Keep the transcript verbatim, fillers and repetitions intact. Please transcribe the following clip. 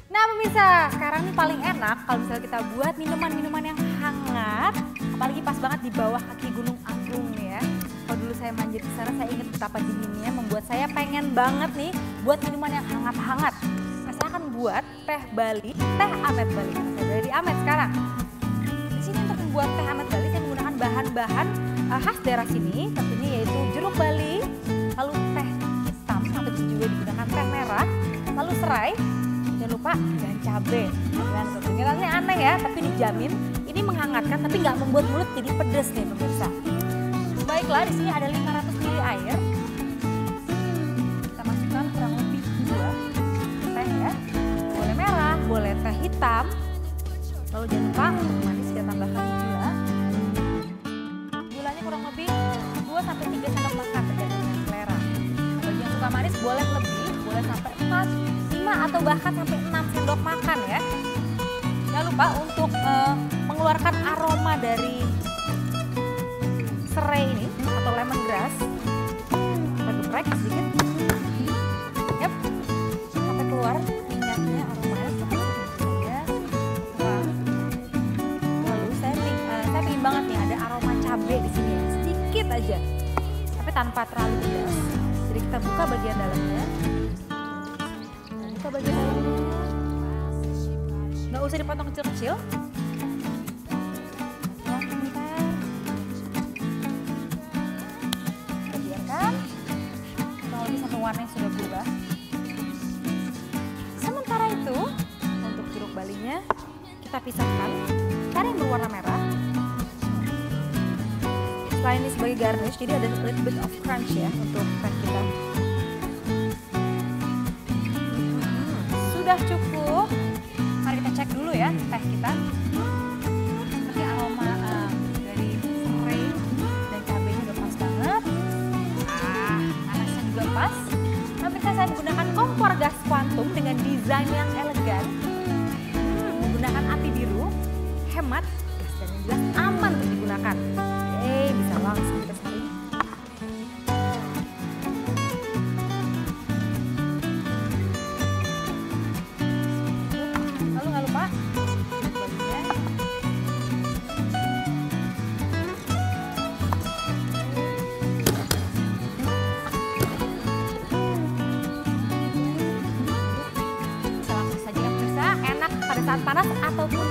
Nah pemirsa, sekarang nih paling enak kalau misalnya kita buat minuman-minuman yang hangat. Apalagi pas banget di bawah kaki Gunung Agung nih ya. Kalau dulu saya manjat di sana, saya ingat betapa dinginnya membuat saya pengen banget nih buat minuman yang hangat-hangat. Nah, saya akan buat teh Bali, teh Amet Bali. Karena saya berada di Amet sekarang. Di sini untuk membuat teh Amet Bali saya menggunakan bahan-bahan uh, khas daerah sini, tentunya yaitu jeruk Bali, lalu teh hitam atau bisa juga digunakan teh merah, lalu serai, jangan lupa dan cabai. Dan kedengarannya aneh ya, tapi dijamin ini menghangatkan tapi nggak membuat mulut jadi pedes nih pemirsa. Baiklah, di sini ada lima ratus mililiter air. Kita masukkan kurang lebih dua teh ya. Boleh merah, boleh teh hitam. Lalu jangan lupa untuk manis kita tambahkan gula. Gulanya kurang lebih dua sampai tiga sendok makan tergantung dengan selera. Nah, bagi yang suka manis boleh lebih, boleh sampai empat, lima atau bahkan sampai enam sendok makan ya. Jangan lupa untuk uh, mengeluarkan aroma dari serai ini atau lemongrass. Kita geprek sedikit. Yap. Sampai keluar minyaknya, aromanya seperti ini ya. Tuang. Lalu saya ping, uh, saya pingin banget nih ada aroma cabai di sini ya. Sedikit aja. Tapi tanpa terlalu pedas. Jadi kita buka bagian dalamnya. Buka bagian dalamnya. Nggak usah dipotong kecil-kecil. Ya, sebentar. Kita biarkan. Kurang lebih sampai warnanya sudah berubah. Sementara itu, untuk jeruk balinya kita pisahkan. Cari yang berwarna merah. Selain ini sebagai garnish, jadi ada little bit of crunch ya untuk teh kita. Hmm, sudah cukup. Mari kita cek dulu ya teh kita. Seperti aroma uh, dari serai dan cabenya udah pas banget. Ah, panasnya juga pas. Tapi saya menggunakan kompor gas kuantum dengan desain yang elegan. Hmm, menggunakan api biru, hemat gas dan yang jelas aman untuk digunakan. Oke, bisa langsung kita saring. Saat panas ataupun